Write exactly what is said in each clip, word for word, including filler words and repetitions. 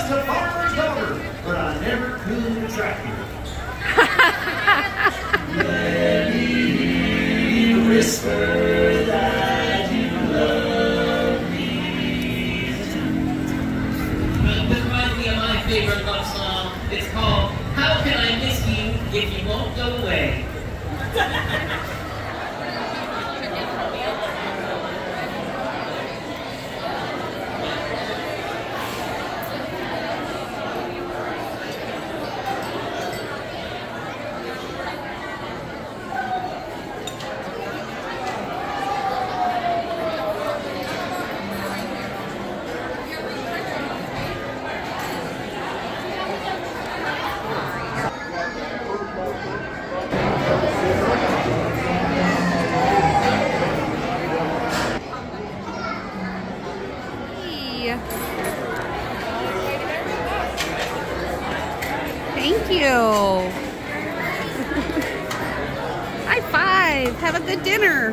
just a farmer's daughter, but I never could attract her. Let me whisper that you love me. This reminds me of my favorite love song. It's called How Can I Miss You If You Won't Go Away? Thank you. High five. Have a good dinner.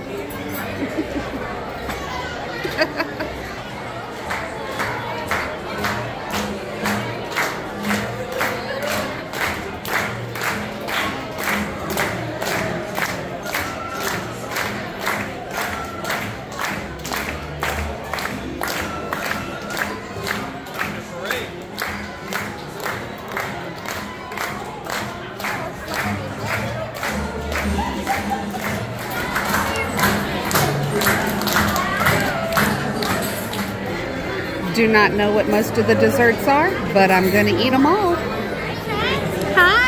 Do not know what most of the desserts are, but I'm going to eat them all. Hi!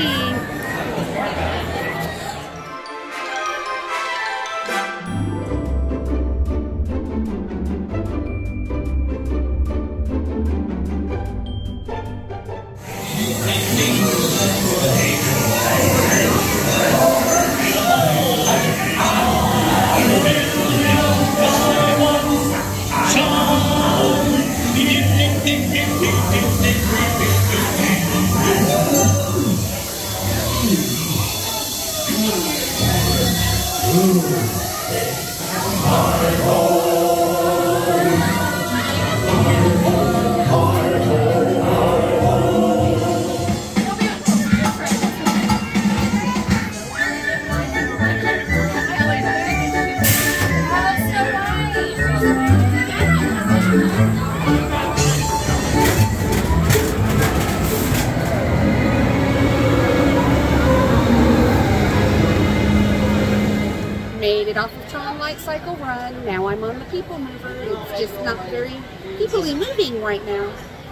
Made it off of Tron Light Cycle Run. Now I'm on the People Mover. It's just not very people-y moving right now.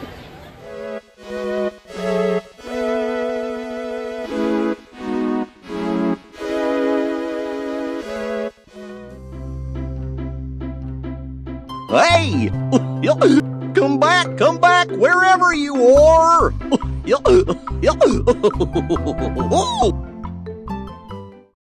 Hey! Come back, come back, wherever you are!